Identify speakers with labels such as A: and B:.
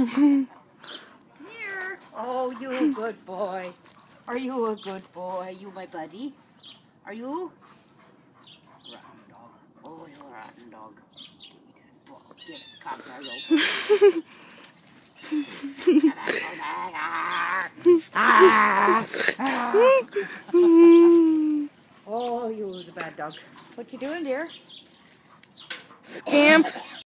A: Here. Oh, you a good boy. Are you a good boy? You my buddy? Are you? Rotten dog. Oh, you're a rotten dog. Oh, get it. Come here, Oh, you the bad dog. What you doing, dear?
B: Scamp.